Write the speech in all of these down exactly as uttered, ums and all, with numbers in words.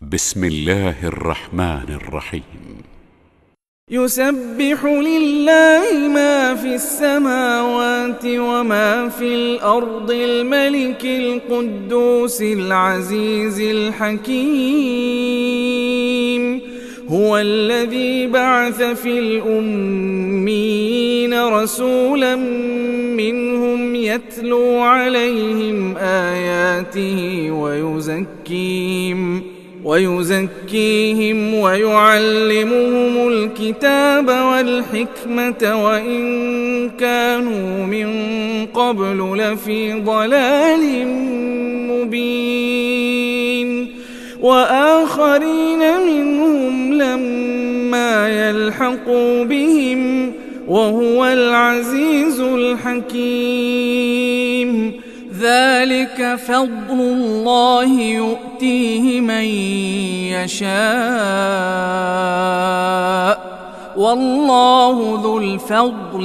بسم الله الرحمن الرحيم. يسبح لله ما في السماوات وما في الأرض الملك القدوس العزيز الحكيم. هو الذي بعث في الأميين رسولا منهم يتلو عليهم آياته ويزكيهم ويزكيهم ويعلمهم الكتاب والحكمة وإن كانوا من قبل لفي ضلال مبين، وآخرين منهم لما يلحقوا بهم وهو العزيز الحكيم. ذلك فضل الله يؤتيه من يشاء والله ذو الفضل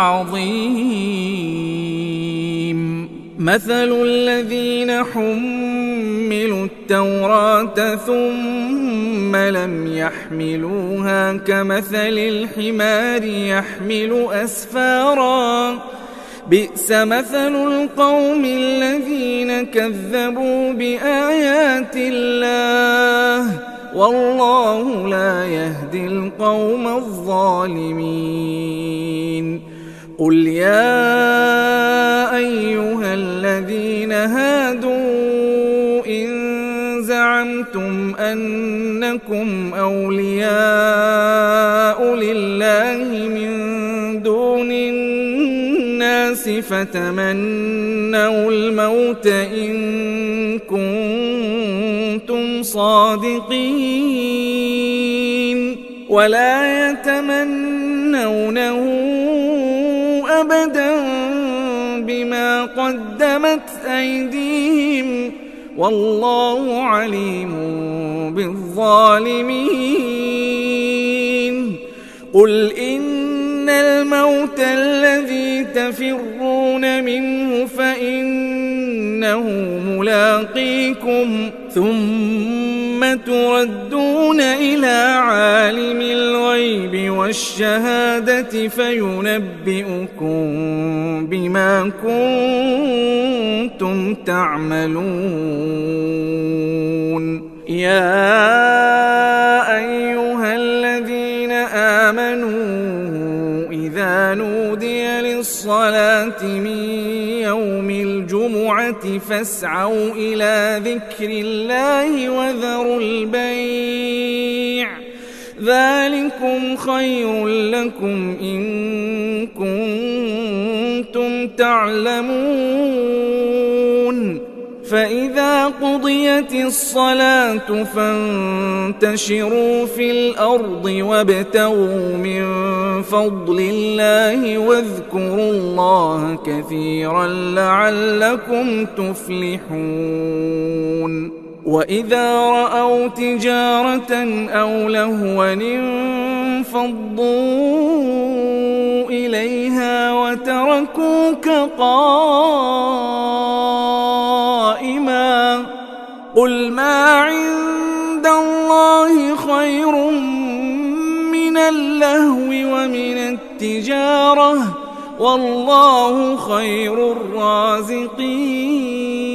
العظيم. مثل الذين حملوا التوراة ثم لم يحملوها كمثل الحمار يحمل أسفارا، بئس مثل القوم الذين كذبوا بآيات الله والله لا يهدي القوم الظالمين. قل يا أيها الذين هادوا إن زعمتم أنكم أولياء لله من دون الناس فتمنوا الموت إن كنتم صادقين ولا يتمنونه أبدا بما قدمت أيديهم والله عليم بالظالمين. قل إن الموت الذي تفرون منه فإنه ملاقيكم ثم تردون إلى عالم الغيب والشهادة فينبئكم بما كنتم تعملون. يا أيها الذين آمنوا إذا نودي للصلاة من يوم الجمعة فاسعوا إلى ذكر الله وذروا البيع ذلكم خير لكم إن كنتم تعلمون. فإذا قضيت الصلاة فانتشروا في الأرض وابتغوا من فضل الله واذكروا الله كثيرا لعلكم تفلحون. وإذا رأوا تجارة أو لهوا انفضوا إليها وتركوك قائما قل ما عند الله خير من اللهو ومن التجارة والله خير الرازقين.